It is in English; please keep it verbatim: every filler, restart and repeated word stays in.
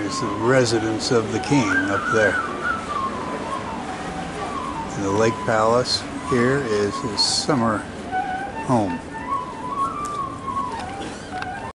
is the residence of the king up there. And the Lake Palace here is his summer home.